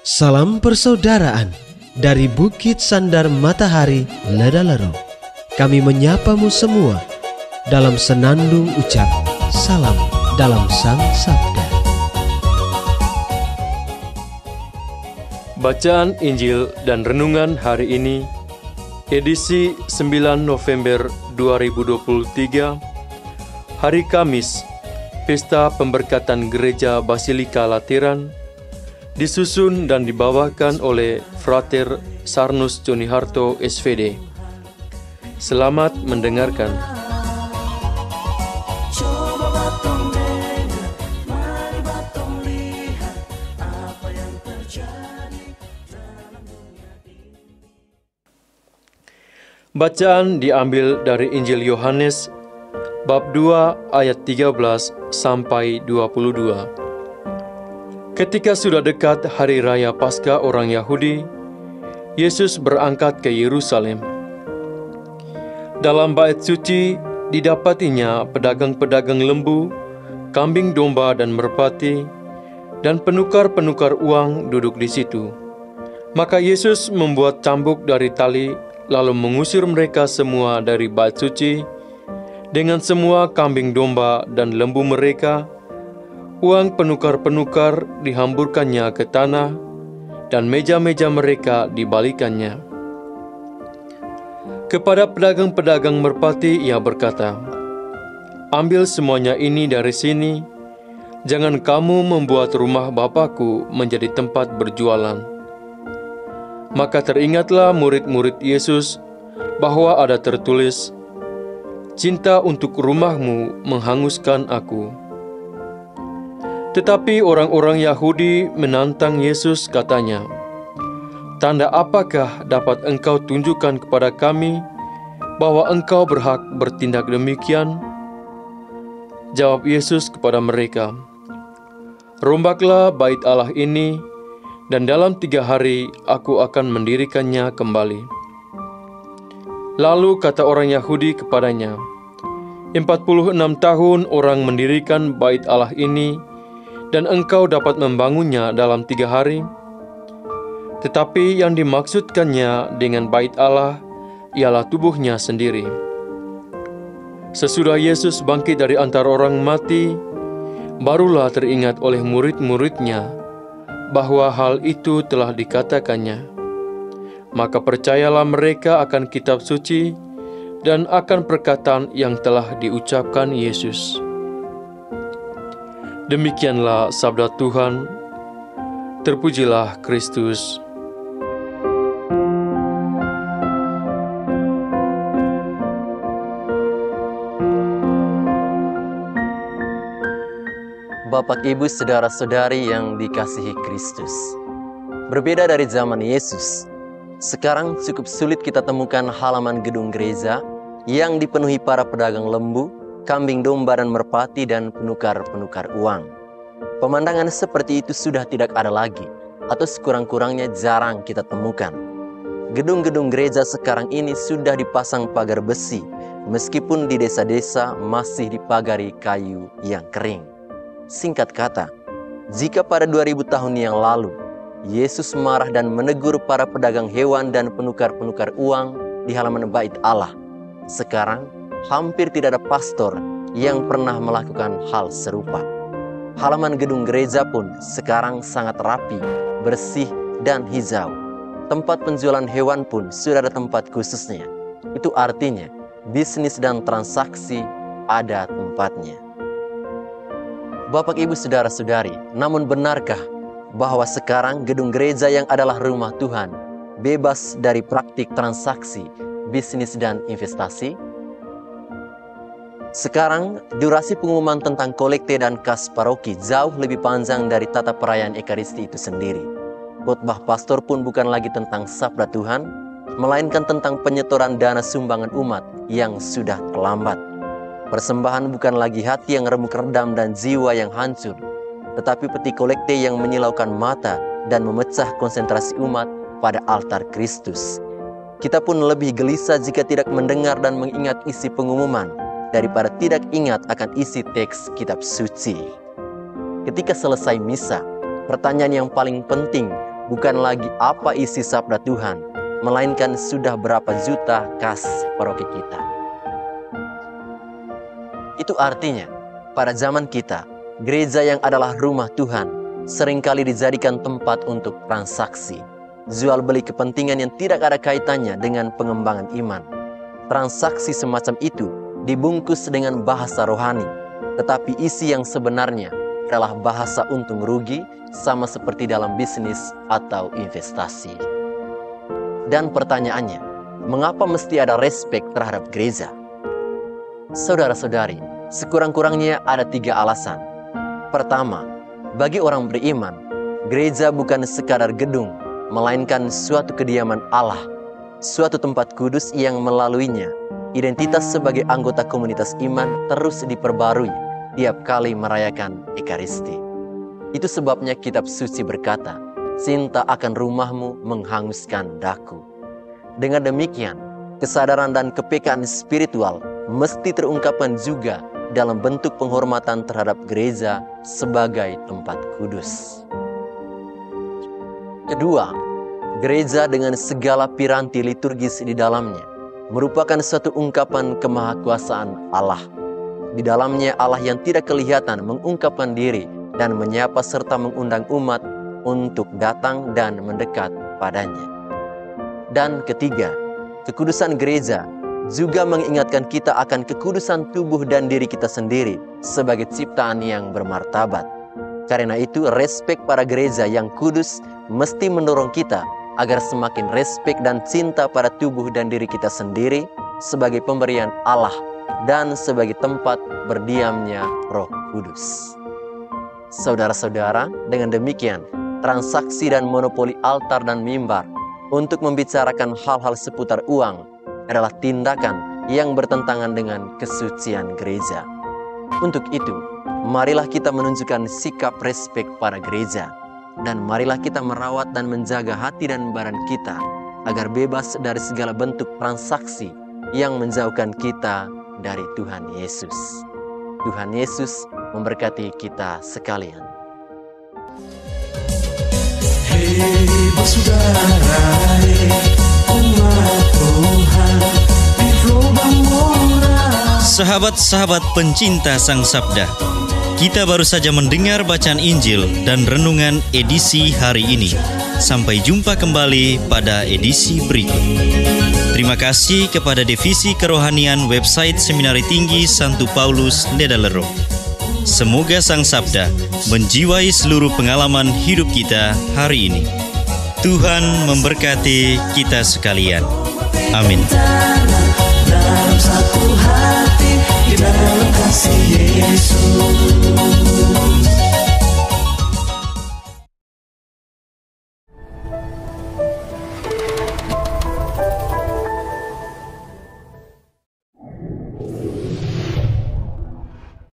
Salam persaudaraan dari Bukit Sandar Matahari Ledalero. Kami menyapamu semua dalam senandung ucap salam dalam Sang Sabda. Bacaan Injil dan Renungan hari ini, edisi 9 November 2023, hari Kamis, Pesta Pemberkatan Gereja Basilika Lateran, disusun dan dibawakan oleh Frater Sarnus Joniharto SVD. Selamat mendengarkan. Bacaan diambil dari Injil Yohanes bab 2 ayat 13 sampai 22. Ketika sudah dekat hari raya Paskah orang Yahudi, Yesus berangkat ke Yerusalem. Dalam bait suci didapatinya pedagang-pedagang lembu, kambing domba dan merpati, dan penukar-penukar uang duduk di situ. Maka Yesus membuat cambuk dari tali, lalu mengusir mereka semua dari bait suci, dengan semua kambing domba dan lembu mereka. Uang penukar-penukar dihamburkannya ke tanah, dan meja-meja mereka dibalikannya. Kepada pedagang-pedagang merpati ia berkata, "Ambil semuanya ini dari sini, jangan kamu membuat rumah Bapakku menjadi tempat berjualan." Maka teringatlah murid-murid Yesus bahwa ada tertulis, "Cinta untuk rumahmu menghanguskan aku." Tetapi orang-orang Yahudi menantang Yesus, katanya, "Tanda apakah dapat engkau tunjukkan kepada kami bahwa engkau berhak bertindak demikian?" Jawab Yesus kepada mereka, "Rombaklah bait Allah ini, dan dalam 3 hari aku akan mendirikannya kembali." Lalu kata orang Yahudi kepadanya, 46 tahun orang mendirikan bait Allah ini, dan engkau dapat membangunnya dalam 3 hari? Tetapi yang dimaksudkannya dengan bait Allah ialah tubuhnya sendiri. Sesudah Yesus bangkit dari antara orang mati, barulah teringat oleh murid-muridnya bahwa hal itu telah dikatakannya. Maka percayalah mereka akan kitab suci dan akan perkataan yang telah diucapkan Yesus. Demikianlah sabda Tuhan. Terpujilah Kristus. Bapak, Ibu, saudara-saudari yang dikasihi Kristus. Berbeda dari zaman Yesus, sekarang cukup sulit kita temukan halaman gedung gereja yang dipenuhi para pedagang lembu, kambing domba dan merpati, dan penukar-penukar uang. Pemandangan seperti itu sudah tidak ada lagi, atau sekurang-kurangnya jarang kita temukan. Gedung-gedung gereja sekarang ini sudah dipasang pagar besi, meskipun di desa-desa masih dipagari kayu yang kering. Singkat kata, jika pada 2000 tahun yang lalu, Yesus marah dan menegur para pedagang hewan dan penukar-penukar uang di halaman bait Allah, sekarang hampir tidak ada pastor yang pernah melakukan hal serupa. Halaman gedung gereja pun sekarang sangat rapi, bersih, dan hijau. Tempat penjualan hewan pun sudah ada tempat khususnya. Itu artinya bisnis dan transaksi ada tempatnya. Bapak, Ibu, saudara-saudari, namun benarkah bahwa sekarang gedung gereja yang adalah rumah Tuhan bebas dari praktik transaksi, bisnis, dan investasi? Sekarang, durasi pengumuman tentang kolekte dan kas paroki jauh lebih panjang dari tata perayaan Ekaristi itu sendiri. Khotbah pastor pun bukan lagi tentang sabda Tuhan, melainkan tentang penyetoran dana sumbangan umat yang sudah terlambat. Persembahan bukan lagi hati yang remuk redam dan jiwa yang hancur, tetapi peti kolekte yang menyilaukan mata dan memecah konsentrasi umat pada altar Kristus. Kita pun lebih gelisah jika tidak mendengar dan mengingat isi pengumuman daripada tidak ingat akan isi teks kitab suci. Ketika selesai misa, pertanyaan yang paling penting bukan lagi apa isi sabda Tuhan, melainkan sudah berapa juta kas paroki kita. Itu artinya, pada zaman kita, gereja yang adalah rumah Tuhan seringkali dijadikan tempat untuk transaksi, jual beli kepentingan yang tidak ada kaitannya dengan pengembangan iman. Transaksi semacam itu dibungkus dengan bahasa rohani, tetapi isi yang sebenarnya adalah bahasa untung rugi, sama seperti dalam bisnis atau investasi. Dan pertanyaannya, mengapa mesti ada respek terhadap gereja? Saudara-saudari, sekurang-kurangnya ada 3 alasan. Pertama, bagi orang beriman, gereja bukan sekadar gedung, melainkan suatu kediaman Allah, suatu tempat kudus yang melaluinya identitas sebagai anggota komunitas iman terus diperbarui tiap kali merayakan Ekaristi. Itu sebabnya kitab suci berkata, "Cinta akan rumahmu menghanguskan daku." Dengan demikian, kesadaran dan kepekaan spiritual mesti terungkapkan juga dalam bentuk penghormatan terhadap gereja sebagai tempat kudus. Kedua, gereja dengan segala piranti liturgis di dalamnya merupakan suatu ungkapan kemahakuasaan Allah. Di dalamnya Allah yang tidak kelihatan mengungkapkan diri dan menyapa serta mengundang umat untuk datang dan mendekat padanya. Dan ketiga, kekudusan gereja juga mengingatkan kita akan kekudusan tubuh dan diri kita sendiri sebagai ciptaan yang bermartabat. Karena itu, respek pada gereja yang kudus mesti mendorong kita agar semakin respek dan cinta pada tubuh dan diri kita sendiri sebagai pemberian Allah dan sebagai tempat berdiamnya Roh Kudus. Saudara-saudara, dengan demikian, transaksi dan monopoli altar dan mimbar untuk membicarakan hal-hal seputar uang adalah tindakan yang bertentangan dengan kesucian gereja. Untuk itu, marilah kita menunjukkan sikap respek pada gereja, dan marilah kita merawat dan menjaga hati dan badan kita agar bebas dari segala bentuk transaksi yang menjauhkan kita dari Tuhan Yesus. Tuhan Yesus memberkati kita sekalian. Hei bersaudara, umat Tuhan di Lubang Moras. Sahabat-sahabat pencinta Sang Sabda, kita baru saja mendengar bacaan Injil dan renungan edisi hari ini. Sampai jumpa kembali pada edisi berikut. Terima kasih kepada Divisi Kerohanian website Seminari Tinggi Santo Paulus Ledalero. Semoga Sang Sabda menjiwai seluruh pengalaman hidup kita hari ini. Tuhan memberkati kita sekalian. Amin. Dalam satu hati, di dalam kasih Yesus.